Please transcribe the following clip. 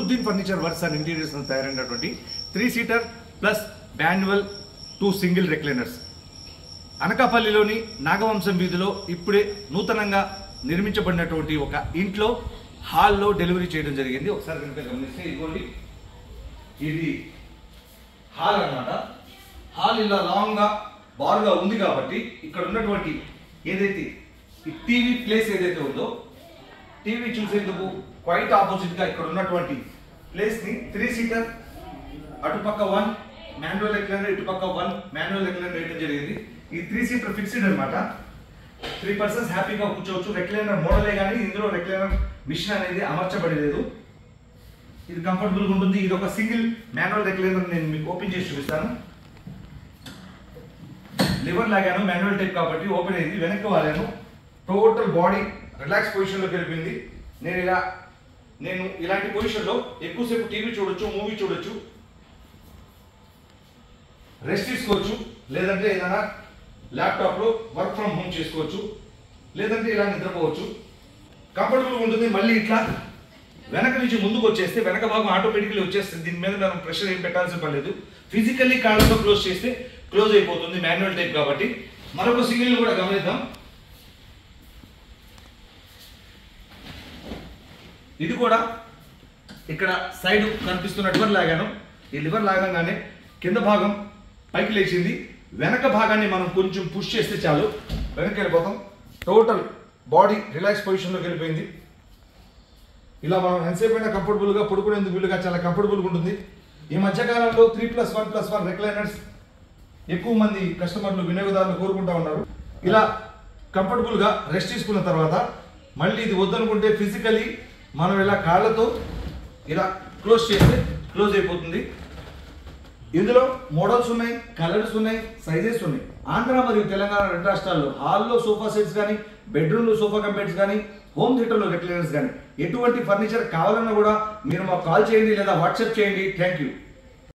Nasruddin furniture works and interiors తయారైనటువంటి three seater plus manual 2 single recliners అనకాపల్లిలోని నాగవంశం వీధిలో ఇప్పుడే నూతనంగా నిర్మించబడినటువంటి ఒక ఇంట్లో హాల్లో డెలివరీ చేయడం జరిగింది. ఒకసారి కనుక గమనిస్తే ఇదిగోండి, ఇది హాల్ అన్నమాట. హాల్ ఇలా లాంగ్ గా బారుగా ఉంది కాబట్టి ఇక్కడ ఉన్నటువంటి ఏదైతే ఈ టీవీ ప్లేస్ ఏదైతే ఉందో టీవీ చూసేందుకు క్వైట్ ఆపోజిట్ గా ఇక్కడ ఉన్నటువంటి ప్లేస్ ని 3-సీటర్ అటుపక్క 1 మాన్యువల్ రెక్లైనర్ ఇటుపక్క 1 మాన్యువల్ రెక్లైనర్ వేయడం జరిగింది. ఈ 3-సీటర్ ఫిక్స్డ్ అన్నమాట. 3 పర్సన్స్ హ్యాపీగా కూర్చోవచ్చు. రెక్లైనర్ మోడలే కానీ ఇందులో రెక్లైనర్ మిషన్ అనేది అమర్చబడలేదు. ఇది కంఫర్టబుల్ గా ఉంటుంది. ఇది ఒక సింగిల్ మాన్యువల్ రెక్లైనర్. నేను మీకు ఓపెన్ చేసి చూపిస్తాను. లివర్ లాగాను, మాన్యువల్ టైప్ కాబట్టి ఓపెన్ అయింది. వెనక్కి వాలాను, టోటల్ బాడీ రిలాక్స్ పొజిషన్ లోకి వెళ్ళిపోయింది. నేను ఇలాంటి పొజిషన్ లో ఎక్కువసేపు టీవీ చూడొచ్చు, మూవీ చూడొచ్చు, రెస్ట్ తీసుకోవచ్చు, లేదంటే ఏదైనా ల్యాప్టాప్ లో వర్క్ ఫ్రమ్ హోమ్ చేసుకోవచ్చు, లేదంటే ఇలా నిద్రపోవచ్చు. కంఫర్టబుల్ ఉంటుంది. మళ్ళీ ఇట్లా వెనక నుంచి ముందుకు వచ్చేస్తే వెనక భాగం ఆటోమేటిక్లీ వచ్చేస్తుంది. దీని మీద మనం ప్రెషర్ ఏం పెట్టాల్సిన పని లేదు. ఫిజికల్లీ కాళ్ళతో క్లోజ్ చేస్తే క్లోజ్ అయిపోతుంది, మాన్యువల్ టైప్ కాబట్టి. మరొక సింగిల్ కూడా గమనిద్దాం. ఇది కూడా ఇక్కడ సైడ్ కనిపిస్తున్న లివర్ లాగాను. ఈ లివర్ లాగానే కింద భాగం పైకి లేచింది. వెనక భాగాన్ని మనం కొంచెం పుష్ చేస్తే చాలు, వెనక్కి వెళ్ళిపోతాం. టోటల్ బాడీ రిలాక్స్ పొజిషన్లోకి వెళ్ళిపోయింది. ఇలా మనం ఎంతసేపు అయినా కంఫర్టబుల్గా పడుకునేందుకు వీలుగా చాలా కంఫర్టబుల్గా ఉంటుంది. ఈ మధ్యకాలంలో 3+1+1 రెక్లైనర్స్ ఎక్కువ మంది కస్టమర్లు, వినియోగదారులు కోరుకుంటా ఉన్నారు. ఇలా కంఫర్టబుల్గా రెస్ట్ తీసుకున్న తర్వాత మళ్ళీ ఇది వద్దనుకుంటే ఫిజికలీ మనం ఇలా కాళ్ళతో ఇలా క్లోజ్ చేస్తే క్లోజ్ అయిపోతుంది. ఇందులో మోడల్స్ ఉన్నాయి, కలర్స్ ఉన్నాయి, సైజెస్ ఉన్నాయి. ఆంధ్ర మరియు తెలంగాణ 2 రాష్ట్రాల్లో హాల్లో సోఫా సెట్స్ కానీ, బెడ్రూమ్లో సోఫా కంపెట్స్ కానీ, హోమ్ థియేటర్లో రెక్లైనర్స్ కానీ ఎటువంటి ఫర్నిచర్ కావాలన్నా కూడా మీరు మాకు కాల్ చేయండి లేదా వాట్సాప్ చేయండి. Thank you.